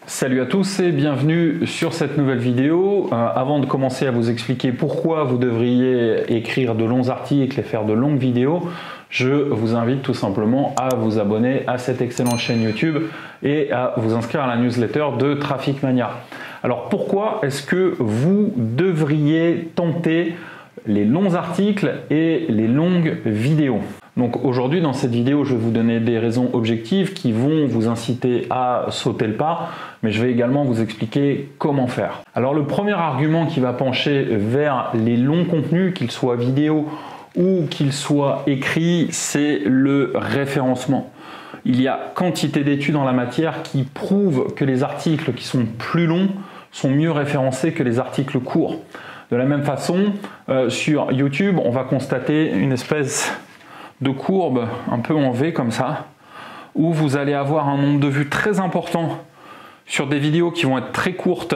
Salut à tous et bienvenue sur cette nouvelle vidéo. Avant de commencer à vous expliquer pourquoi vous devriez écrire de longs articles et faire de longues vidéos, je vous invite tout simplement à vous abonner à cette excellente chaîne YouTube et à vous inscrire à la newsletter de Traffic Mania. Alors pourquoi est-ce que vous devriez tenter les longs articles et les longues vidéos? Donc aujourd'hui dans cette vidéo je vais vous donner des raisons objectives qui vont vous inciter à sauter le pas, mais je vais également vous expliquer comment faire. Alors le premier argument qui va pencher vers les longs contenus, qu'ils soient vidéo ou qu'ils soient écrits, c'est le référencement. Il y a quantité d'études en la matière qui prouvent que les articles qui sont plus longs sont mieux référencés que les articles courts. De la même façon, sur YouTube, on va constater une espèce de courbe un peu en V comme ça, où vous allez avoir un nombre de vues très important sur des vidéos qui vont être très courtes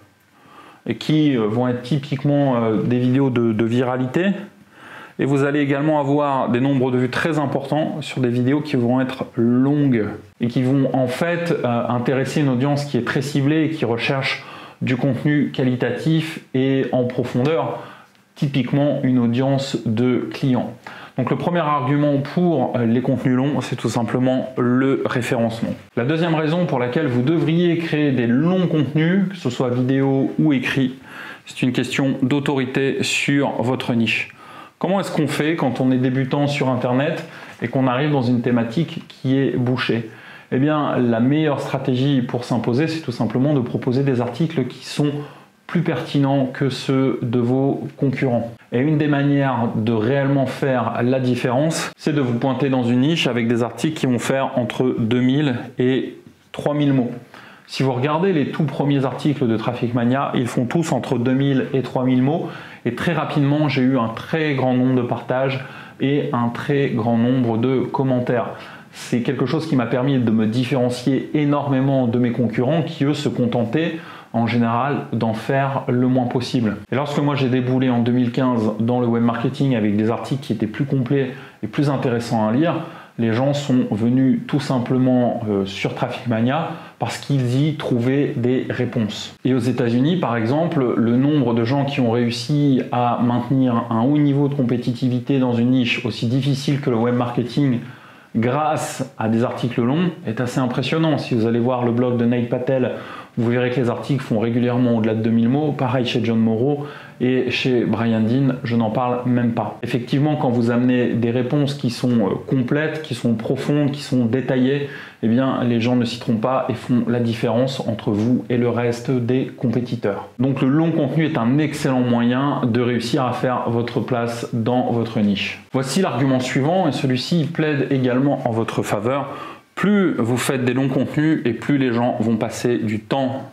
et qui vont être typiquement des vidéos de viralité. Et vous allez également avoir des nombres de vues très importants sur des vidéos qui vont être longues et qui vont en fait intéresser une audience qui est très ciblée et qui recherche du contenu qualitatif et en profondeur, typiquement une audience de clients. Donc le premier argument pour les contenus longs, c'est tout simplement le référencement. La deuxième raison pour laquelle vous devriez créer des longs contenus, que ce soit vidéo ou écrit, c'est une question d'autorité sur votre niche. Comment est-ce qu'on fait quand on est débutant sur Internet et qu'on arrive dans une thématique qui est bouchée? Eh bien, la meilleure stratégie pour s'imposer, c'est tout simplement de proposer des articles qui sont plus pertinents que ceux de vos concurrents. Et une des manières de réellement faire la différence, c'est de vous pointer dans une niche avec des articles qui vont faire entre 2000 et 3000 mots. Si vous regardez les tout premiers articles de Traffic Mania, ils font tous entre 2000 et 3000 mots. Et très rapidement, j'ai eu un très grand nombre de partages et un très grand nombre de commentaires. C'est quelque chose qui m'a permis de me différencier énormément de mes concurrents qui, eux, se contentaient en général d'en faire le moins possible. Et lorsque moi j'ai déboulé en 2015 dans le web marketing avec des articles qui étaient plus complets et plus intéressants à lire, les gens sont venus tout simplement sur Traffic Mania parce qu'ils y trouvaient des réponses. Et aux États-Unis, par exemple, le nombre de gens qui ont réussi à maintenir un haut niveau de compétitivité dans une niche aussi difficile que le web marketing grâce à des articles longs est assez impressionnant. Si vous allez voir le blog de Nate Patel, vous verrez que les articles font régulièrement au-delà de 2000 mots. Pareil chez John Morrow et chez Brian Dean, je n'en parle même pas. Effectivement, quand vous amenez des réponses qui sont complètes, qui sont profondes, qui sont détaillées, eh bien, les gens ne s'y trompent pas et font la différence entre vous et le reste des compétiteurs. Donc le long contenu est un excellent moyen de réussir à faire votre place dans votre niche. Voici l'argument suivant et celui-ci plaide également en votre faveur. Plus vous faites des longs contenus et plus les gens vont passer du temps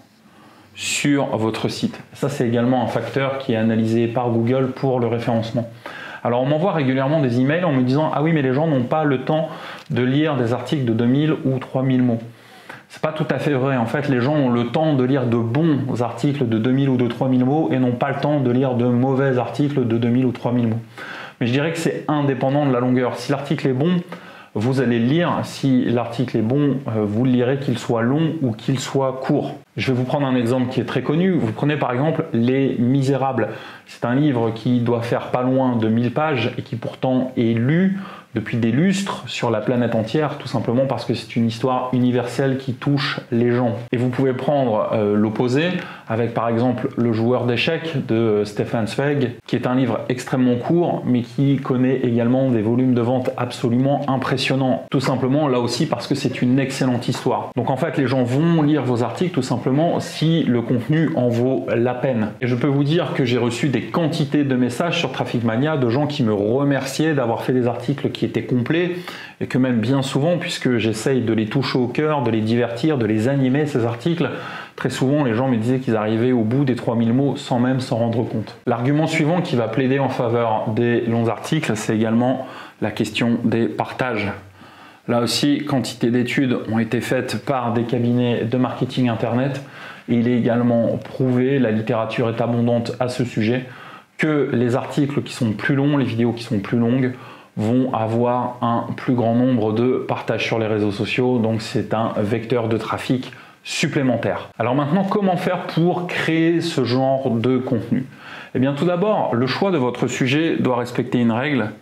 sur votre site. Ça, c'est également un facteur qui est analysé par Google pour le référencement. Alors, on m'envoie régulièrement des emails en me disant « Ah oui, mais les gens n'ont pas le temps de lire des articles de 2000 ou 3000 mots. » C'est pas tout à fait vrai. En fait, les gens ont le temps de lire de bons articles de 2000 ou de 3000 mots et n'ont pas le temps de lire de mauvais articles de 2000 ou 3000 mots. Mais je dirais que c'est indépendant de la longueur. Si l'article est bon, vous allez le lire. Si l'article est bon, vous le lirez qu'il soit long ou qu'il soit court. Je vais vous prendre un exemple qui est très connu. Vous prenez par exemple Les Misérables. C'est un livre qui doit faire pas loin de 1000 pages et qui pourtant est lu depuis des lustres sur la planète entière, tout simplement parce que c'est une histoire universelle qui touche les gens. Et vous pouvez prendre l'opposé avec par exemple Le Joueur d'échecs de Stefan Zweig, qui est un livre extrêmement court, mais qui connaît également des volumes de vente absolument impressionnants. Tout simplement, là aussi, parce que c'est une excellente histoire. Donc en fait, les gens vont lire vos articles tout simplement si le contenu en vaut la peine. Et je peux vous dire que j'ai reçu des quantités de messages sur Traffic Mania de gens qui me remerciaient d'avoir fait des articles qui étaient complets et que même bien souvent, puisque j'essaye de les toucher au cœur, de les divertir, de les animer, ces articles, très souvent les gens me disaient qu'ils arrivaient au bout des 3000 mots sans même s'en rendre compte. L'argument suivant qui va plaider en faveur des longs articles, c'est également la question des partages. Là aussi, quantité d'études ont été faites par des cabinets de marketing internet et il est également prouvé, la littérature est abondante à ce sujet, que les articles qui sont plus longs, les vidéos qui sont plus longues, vont avoir un plus grand nombre de partages sur les réseaux sociaux, donc c'est un vecteur de trafic supplémentaires. Alors maintenant, comment faire pour créer ce genre de contenu? Eh bien tout d'abord, le choix de votre sujet doit respecter une règle.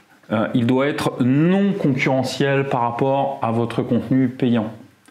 Il doit être non concurrentiel par rapport à votre contenu payant.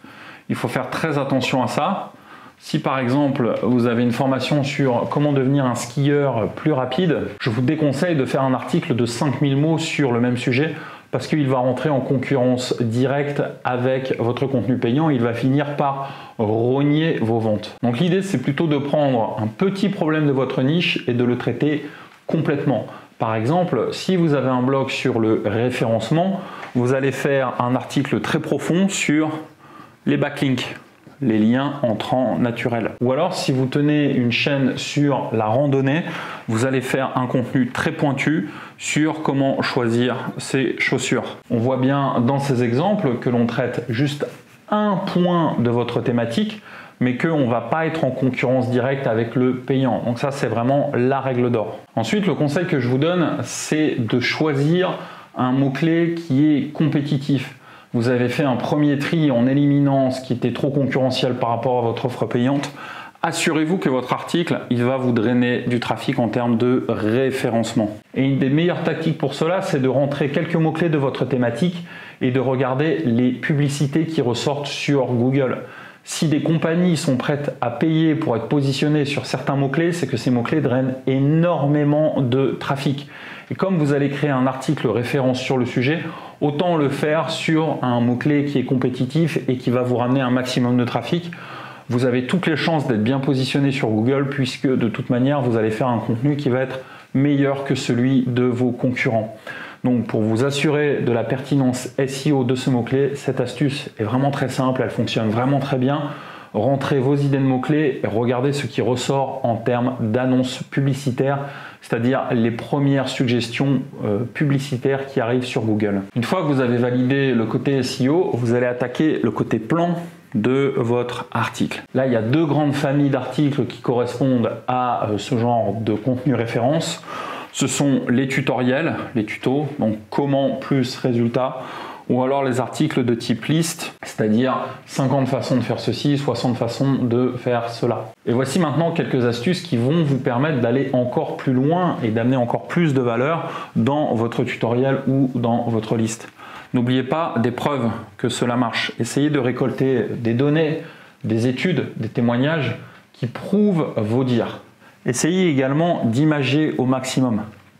Il faut faire très attention à ça. Si par exemple vous avez une formation sur comment devenir un skieur plus rapide, je vous déconseille de faire un article de 5000 mots sur le même sujet parce qu'il va rentrer en concurrence directe avec votre contenu payant et il va finir par rogner vos ventes. Donc l'idée c'est plutôt de prendre un petit problème de votre niche et de le traiter complètement. Par exemple, si vous avez un blog sur le référencement, vous allez faire un article très profond sur les backlinks, les liens entrants naturels. Ou alors, si vous tenez une chaîne sur la randonnée, vous allez faire un contenu très pointu sur comment choisir ses chaussures. On voit bien dans ces exemples que l'on traite juste un point de votre thématique, mais qu'on ne va pas être en concurrence directe avec le payant. Donc ça, c'est vraiment la règle d'or. Ensuite, le conseil que je vous donne, c'est de choisir un mot-clé qui est compétitif. Vous avez fait un premier tri en éliminant ce qui était trop concurrentiel par rapport à votre offre payante. Assurez-vous que votre article, il va vous drainer du trafic en termes de référencement. Et une des meilleures tactiques pour cela, c'est de rentrer quelques mots-clés de votre thématique et de regarder les publicités qui ressortent sur Google. Si des compagnies sont prêtes à payer pour être positionnées sur certains mots-clés, c'est que ces mots-clés drainent énormément de trafic. Et comme vous allez créer un article référence sur le sujet, autant le faire sur un mot-clé qui est compétitif et qui va vous ramener un maximum de trafic. Vous avez toutes les chances d'être bien positionné sur Google puisque de toute manière, vous allez faire un contenu qui va être meilleur que celui de vos concurrents. Donc pour vous assurer de la pertinence SEO de ce mot-clé, cette astuce est vraiment très simple, elle fonctionne vraiment très bien. Rentrez vos idées de mots-clés et regardez ce qui ressort en termes d'annonces publicitaires, c'est-à-dire les premières suggestions publicitaires qui arrivent sur Google. Une fois que vous avez validé le côté SEO, vous allez attaquer le côté plan de votre article. Là, il y a deux grandes familles d'articles qui correspondent à ce genre de contenu référence. Ce sont les tutoriels, les tutos, donc comment plus résultat, ou alors les articles de type liste, c'est-à-dire 50 façons de faire ceci, 60 façons de faire cela. Et voici maintenant quelques astuces qui vont vous permettre d'aller encore plus loin et d'amener encore plus de valeur dans votre tutoriel ou dans votre liste. N'oubliez pas des preuves que cela marche. Essayez de récolter des données, des études, des témoignages qui prouvent vos dires. Essayez également d'imager au maximum.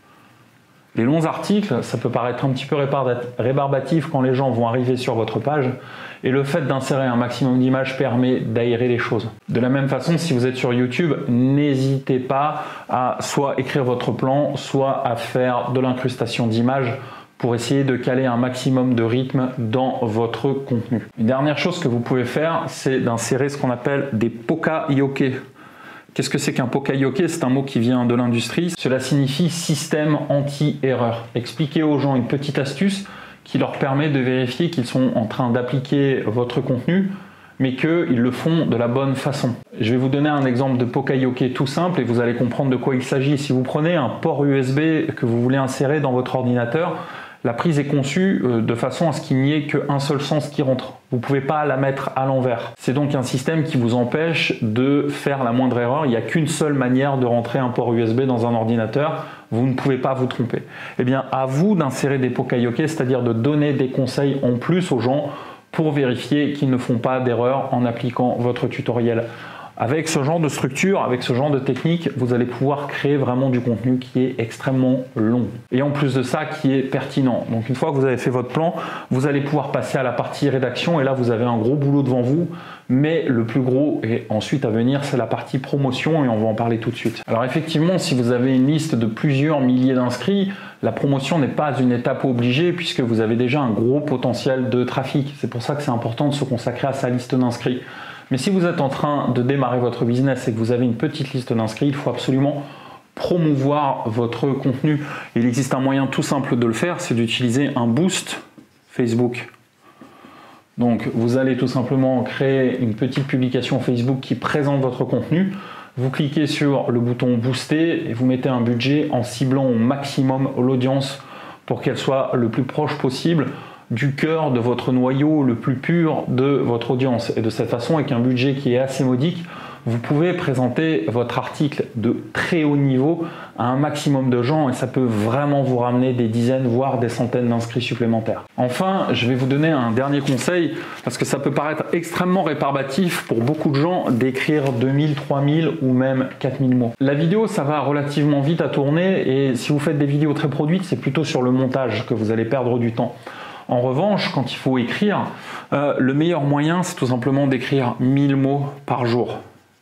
Les longs articles, ça peut paraître un petit peu rébarbatif quand les gens vont arriver sur votre page et le fait d'insérer un maximum d'images permet d'aérer les choses. De la même façon, si vous êtes sur YouTube, n'hésitez pas à soit écrire votre plan, soit à faire de l'incrustation d'images pour essayer de caler un maximum de rythme dans votre contenu. Une dernière chose que vous pouvez faire, c'est d'insérer ce qu'on appelle des pokayoke. Qu'est-ce que c'est qu'un pokayoke? C'est un mot qui vient de l'industrie. Cela signifie système anti-erreur. Expliquez aux gens une petite astuce qui leur permet de vérifier qu'ils sont en train d'appliquer votre contenu, mais qu'ils le font de la bonne façon. Je vais vous donner un exemple de pokayoke tout simple et vous allez comprendre de quoi il s'agit. Si vous prenez un port USB que vous voulez insérer dans votre ordinateur, la prise est conçue de façon à ce qu'il n'y ait qu'un seul sens qui rentre. Vous ne pouvez pas la mettre à l'envers. C'est donc un système qui vous empêche de faire la moindre erreur. Il n'y a qu'une seule manière de rentrer un port USB dans un ordinateur. Vous ne pouvez pas vous tromper. Eh bien, à vous d'insérer des pokayoke, c'est-à-dire de donner des conseils en plus aux gens pour vérifier qu'ils ne font pas d'erreur en appliquant votre tutoriel. Avec ce genre de structure, avec ce genre de technique, vous allez pouvoir créer vraiment du contenu qui est extrêmement long. Et en plus de ça, qui est pertinent. Donc une fois que vous avez fait votre plan, vous allez pouvoir passer à la partie rédaction et là vous avez un gros boulot devant vous. Mais le plus gros et ensuite à venir, c'est la partie promotion et on va en parler tout de suite. Alors effectivement, si vous avez une liste de plusieurs milliers d'inscrits, la promotion n'est pas une étape obligée puisque vous avez déjà un gros potentiel de trafic. C'est pour ça que c'est important de se consacrer à sa liste d'inscrits. Mais si vous êtes en train de démarrer votre business et que vous avez une petite liste d'inscrits, il faut absolument promouvoir votre contenu. Il existe un moyen tout simple de le faire, c'est d'utiliser un boost Facebook. Donc vous allez tout simplement créer une petite publication Facebook qui présente votre contenu. Vous cliquez sur le bouton booster et vous mettez un budget en ciblant au maximum l'audience pour qu'elle soit le plus proche possible du cœur de votre noyau le plus pur de votre audience. Et de cette façon, avec un budget qui est assez modique, vous pouvez présenter votre article de très haut niveau à un maximum de gens et ça peut vraiment vous ramener des dizaines, voire des centaines d'inscrits supplémentaires. Enfin, je vais vous donner un dernier conseil parce que ça peut paraître extrêmement rébarbatif pour beaucoup de gens d'écrire 2000, 3000 ou même 4000 mots. La vidéo, ça va relativement vite à tourner et si vous faites des vidéos très produites, c'est plutôt sur le montage que vous allez perdre du temps. En revanche, quand il faut écrire, le meilleur moyen, c'est tout simplement d'écrire 1000 mots par jour.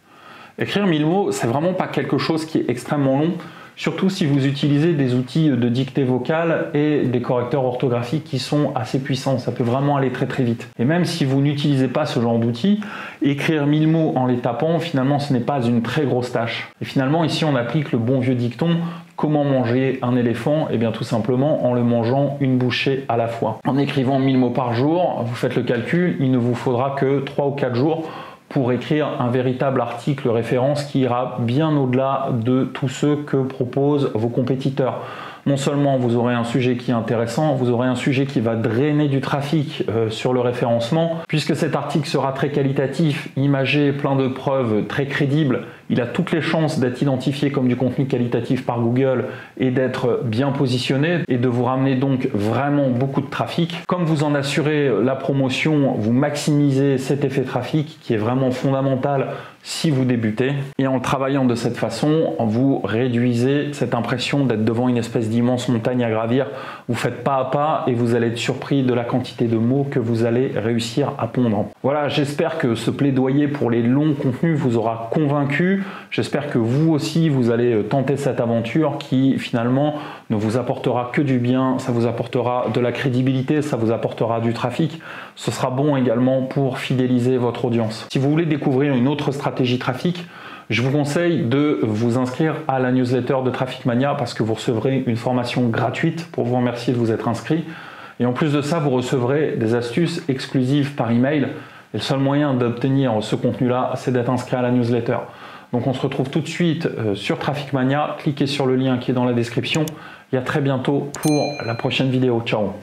Écrire 1000 mots, c'est vraiment pas quelque chose qui est extrêmement long, surtout si vous utilisez des outils de dictée vocale et des correcteurs orthographiques qui sont assez puissants. Ça peut vraiment aller très très vite. Et même si vous n'utilisez pas ce genre d'outils, écrire 1000 mots en les tapant, finalement, ce n'est pas une très grosse tâche. Et finalement, ici, on applique le bon vieux dicton. Comment manger un éléphant? Eh bien tout simplement en le mangeant une bouchée à la fois. En écrivant 1000 mots par jour, vous faites le calcul, il ne vous faudra que 3 ou 4 jours pour écrire un véritable article référence qui ira bien au-delà de tous ceux que proposent vos compétiteurs. Non seulement vous aurez un sujet qui est intéressant, vous aurez un sujet qui va drainer du trafic sur le référencement, puisque cet article sera très qualitatif, imagé, plein de preuves, très crédible. Il a toutes les chances d'être identifié comme du contenu qualitatif par Google et d'être bien positionné et de vous ramener donc vraiment beaucoup de trafic. Comme vous en assurez la promotion, vous maximisez cet effet trafic qui est vraiment fondamental si vous débutez. Et en travaillant de cette façon, vous réduisez cette impression d'être devant une espèce d'immense montagne à gravir. Vous faites pas à pas et vous allez être surpris de la quantité de mots que vous allez réussir à pondre. Voilà, j'espère que ce plaidoyer pour les longs contenus vous aura convaincu. J'espère que vous aussi, vous allez tenter cette aventure qui finalement ne vous apportera que du bien, ça vous apportera de la crédibilité, ça vous apportera du trafic. Ce sera bon également pour fidéliser votre audience. Si vous voulez découvrir une autre stratégie trafic, je vous conseille de vous inscrire à la newsletter de Traffic Mania parce que vous recevrez une formation gratuite pour vous remercier de vous être inscrit. Et en plus de ça, vous recevrez des astuces exclusives par email. Et le seul moyen d'obtenir ce contenu-là, c'est d'être inscrit à la newsletter. Donc on se retrouve tout de suite sur Traffic Mania. Cliquez sur le lien qui est dans la description. Et à très bientôt pour la prochaine vidéo. Ciao!